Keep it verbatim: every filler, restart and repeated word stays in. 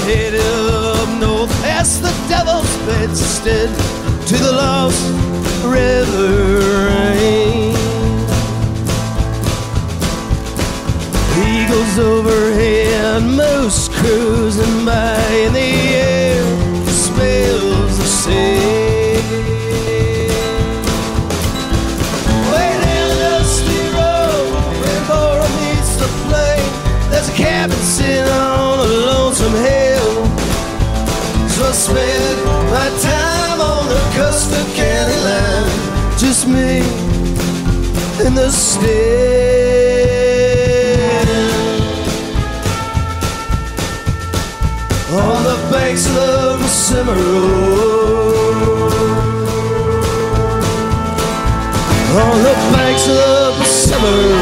headed up north past the Devil's Bedstead to the Lost River Range. Eagles overhead, moose cruising by, in the air smells the same. Way down the dusty road, where Bora meets the plain, there's a cabin sitting on a lonesome hill. So I spend my time on the Custer County line, just me and the still. On the banks of the Mississippi Road, on the banks of the Mississippi Road.